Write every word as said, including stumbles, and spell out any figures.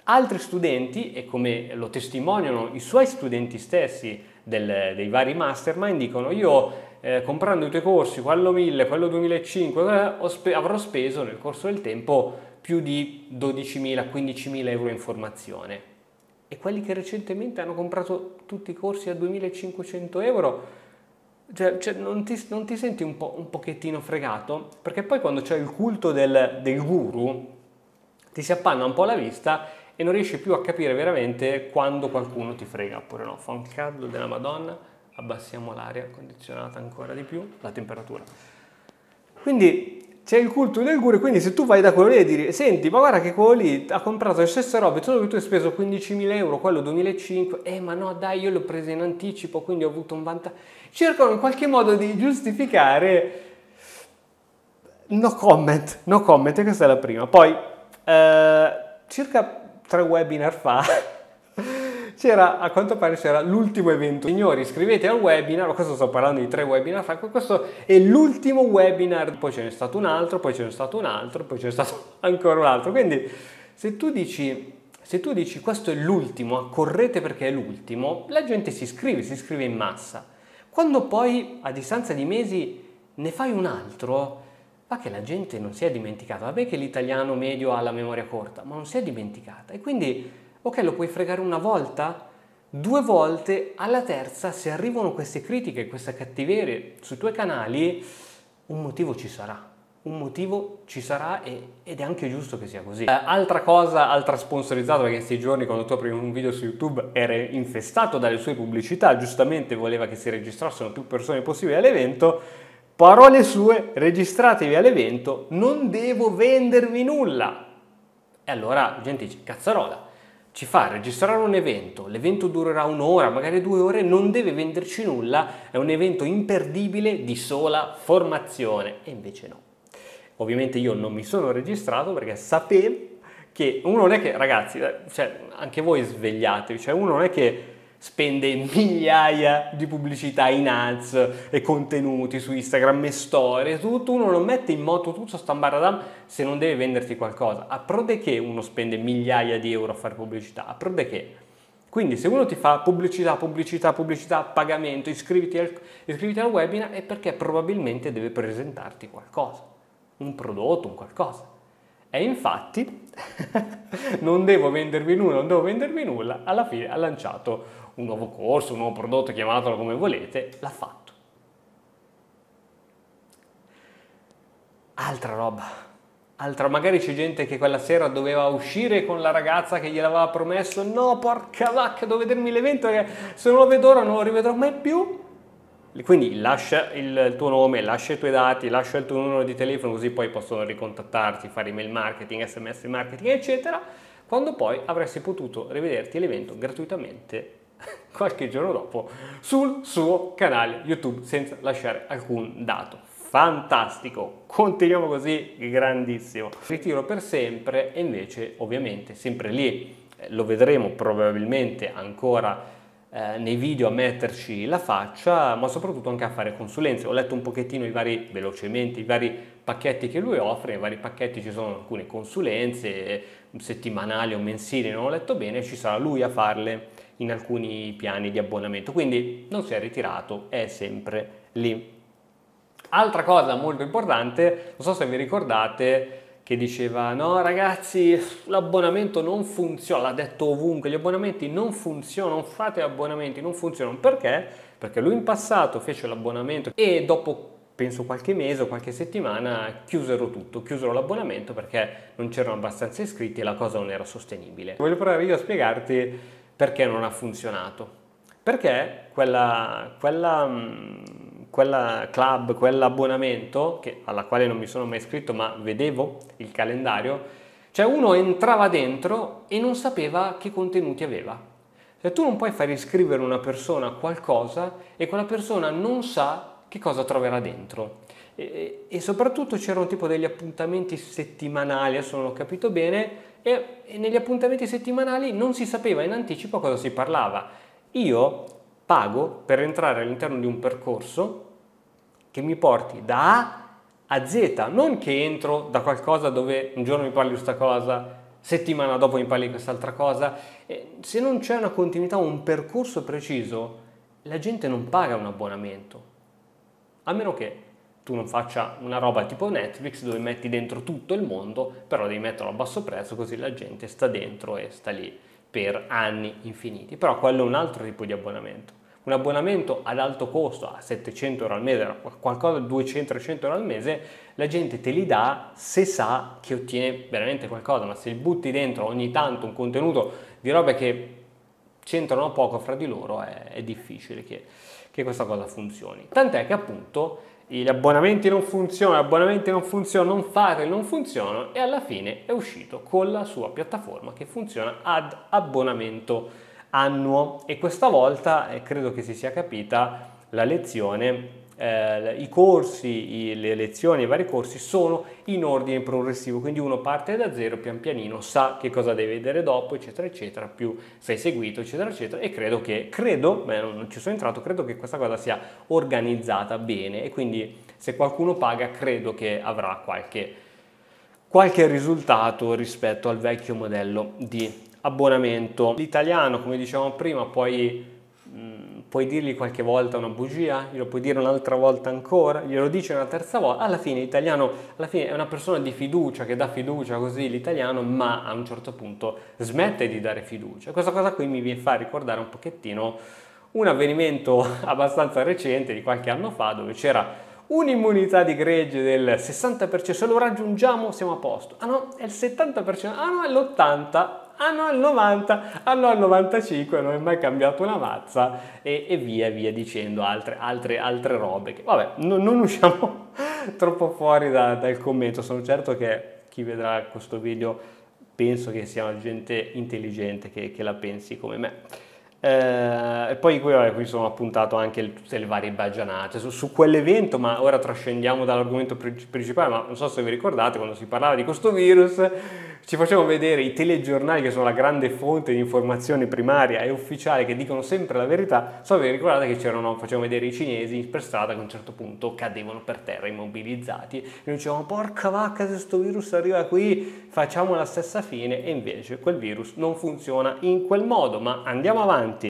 altri studenti, e come lo testimoniano i suoi studenti stessi del, dei vari mastermind, dicono io eh, comprando i tuoi corsi, quello mille, quello duemilacinque, eh, ho spe- avrò speso nel corso del tempo più di dodicimila, quindicimila euro in formazione. E quelli che recentemente hanno comprato tutti i corsi a duemilacinquecento euro, cioè, cioè non, ti, non ti senti un, po', un pochettino fregato? Perché poi quando c'è il culto del, del guru ti si appanna un po' la vista e non riesci più a capire veramente quando qualcuno ti frega oppure no. Fa un caldo della Madonna, abbassiamo l'aria condizionata ancora di più, la temperatura. Quindi c'è il culto del guru, quindi se tu vai da quello lì e dici senti, ma guarda che quello lì ha comprato le stesse robe, solo che tu hai speso quindicimila euro, quello duemilacinque, eh ma no dai, io l'ho preso in anticipo, quindi ho avuto un vantaggio. Cercano in qualche modo di giustificare. No comment, no comment, e questa è la prima. Poi eh, circa tre webinar fa c'era, a quanto pare c'era l'ultimo evento. Signori, iscrivetevi al webinar, questo sto parlando di tre webinar fa, questo è l'ultimo webinar, poi ce n'è stato un altro, poi ce n'è stato un altro, poi ce n'è stato ancora un altro. Quindi se tu dici, se tu dici questo è l'ultimo, correte perché è l'ultimo, la gente si iscrive, si iscrive in massa. Quando poi a distanza di mesi ne fai un altro, fa che la gente non si è dimenticata. Vabbè che l'italiano medio ha la memoria corta, ma non si è dimenticata. E quindi, ok, lo puoi fregare una volta, due volte, alla terza, se arrivano queste critiche, questa cattiveria sui tuoi canali, un motivo ci sarà. Un motivo ci sarà e, ed è anche giusto che sia così. Eh, altra cosa, altra sponsorizzata, perché in questi giorni quando tu apri un video su YouTube era infestato dalle sue pubblicità, giustamente voleva che si registrassero più persone possibili all'evento. Parole sue, registratevi all'evento, non devo vendervi nulla. E allora la gente dice, cazzarola, ci fa registrare un evento, l'evento durerà un'ora, magari due ore, non deve venderci nulla, è un evento imperdibile di sola formazione. E invece no. Ovviamente io non mi sono registrato perché sapevo che uno non è che, ragazzi, cioè, anche voi svegliatevi, cioè uno non è che spende migliaia di pubblicità in ads e contenuti su Instagram e storie, tutto, uno non mette in moto tutto sta ambaradam se non deve venderti qualcosa. A pro de che uno spende migliaia di euro a fare pubblicità? A pro de che? Quindi se uno ti fa pubblicità, pubblicità, pubblicità, pagamento, iscriviti al, iscriviti al webinar, è perché probabilmente deve presentarti qualcosa, un prodotto, un qualcosa. E infatti non devo vendervi nulla, non devo vendervi nulla, alla fine ha lanciato un nuovo corso, un nuovo prodotto, chiamatelo come volete, l'ha fatto. Altra roba, altra, magari c'è gente che quella sera doveva uscire con la ragazza che gliel'aveva promesso, no porca vacca, devo vedermi l'evento perché se non lo vedo ora non lo rivedrò mai più. Quindi lascia il tuo nome, lascia i tuoi dati, lascia il tuo numero di telefono, così poi possono ricontattarti, fare email marketing, sms marketing, eccetera, quando poi avresti potuto rivederti l'evento gratuitamente qualche giorno dopo sul suo canale YouTube senza lasciare alcun dato. Fantastico, continuiamo così, grandissimo. Ritiro per sempre e invece ovviamente sempre lì, eh, lo vedremo probabilmente ancora eh, nei video a metterci la faccia, ma soprattutto anche a fare consulenze. Ho letto un pochettino i vari, velocemente, i vari pacchetti che lui offre, nei vari pacchetti ci sono alcune consulenze settimanali o mensili, non ho letto bene, ci sarà lui a farle in alcuni piani di abbonamento, quindi non si è ritirato, è sempre lì. Altra cosa molto importante, non so se vi ricordate, che diceva no ragazzi l'abbonamento non funziona, l'ha detto ovunque, gli abbonamenti non funzionano, non fate abbonamenti, non funzionano. Perché? Perché lui in passato fece l'abbonamento e dopo penso qualche mese o qualche settimana chiusero tutto, chiusero l'abbonamento perché non c'erano abbastanza iscritti e la cosa non era sostenibile. Voglio provare io a spiegarti perché non ha funzionato. Perché quella, quella, quella club, quell'abbonamento, che, alla quale non mi sono mai iscritto ma vedevo il calendario, cioè uno entrava dentro e non sapeva che contenuti aveva. Cioè tu non puoi far iscrivere una persona a qualcosa e quella persona non sa che cosa troverà dentro. E, e soprattutto c'erano tipo degli appuntamenti settimanali, adesso non ho capito bene, e, e negli appuntamenti settimanali non si sapeva in anticipo cosa si parlava. Io pago per entrare all'interno di un percorso che mi porti da A a Z, non che entro da qualcosa dove un giorno mi parli di questa cosa settimana dopo mi parli di quest'altra cosa. E se non c'è una continuità, un percorso preciso, la gente non paga un abbonamento, a meno che tu non faccia una roba tipo Netflix dove metti dentro tutto il mondo, però devi metterlo a basso prezzo così la gente sta dentro e sta lì per anni infiniti. Però quello è un altro tipo di abbonamento. Un abbonamento ad alto costo, a settecento euro al mese, qualcosa di duecento trecento euro al mese, la gente te li dà se sa che ottiene veramente qualcosa, ma se li butti dentro ogni tanto un contenuto di robe che c'entrano poco fra di loro, è, è difficile che, che questa cosa funzioni. Tant'è che appunto gli abbonamenti non funzionano, gli abbonamenti non funzionano, non fare non funzionano, e alla fine è uscito con la sua piattaforma che funziona ad abbonamento annuo. E questa volta eh, credo che si sia capita la lezione, eh, i corsi, i, le lezioni, i vari corsi sono in ordine progressivo, quindi uno parte da zero, pian pianino sa che cosa deve vedere dopo, eccetera eccetera, più sei seguito, eccetera eccetera. E credo che, credo, beh, non ci sono entrato, credo che questa cosa sia organizzata bene, e quindi se qualcuno paga credo che avrà qualche, qualche risultato rispetto al vecchio modello di abbonamento. L'italiano, come dicevamo prima, puoi, mh, puoi dirgli qualche volta una bugia, glielo puoi dire un'altra volta ancora, glielo dici una terza volta, alla fine l'italiano alla fine è una persona di fiducia, che dà fiducia così l'italiano, ma a un certo punto smette di dare fiducia. Questa cosa qui mi fa ricordare un pochettino un avvenimento abbastanza recente, di qualche anno fa, dove c'era un'immunità di gregge del sessanta per cento, se lo raggiungiamo siamo a posto. Ah no, è il settanta per cento, ah no, è l'ottanta per cento, ah no, è il novanta per cento, ah no, è il novantacinque per cento, non è mai cambiato una mazza, e, e via via dicendo altre, altre, altre robe. Che, vabbè, non, non usciamo troppo fuori da, dal commento. Sono certo che chi vedrà questo video penso che sia una gente intelligente che, che la pensi come me. Eh, e poi qui, vabbè, qui sono appuntato anche il, tutte le varie baggianate su, su quell'evento, ma ora trascendiamo dall'argomento principale. Ma non so se vi ricordate, quando si parlava di questo virus ci facevano vedere i telegiornali, che sono la grande fonte di informazione primaria e ufficiale, che dicono sempre la verità. So se vi ricordate che c'erano, facevano vedere i cinesi per strada che a un certo punto cadevano per terra immobilizzati, e noi dicevamo porca vacca, se questo virus arriva qui facciamo la stessa fine. E invece quel virus non funziona in quel modo. Ma andiamo avanti.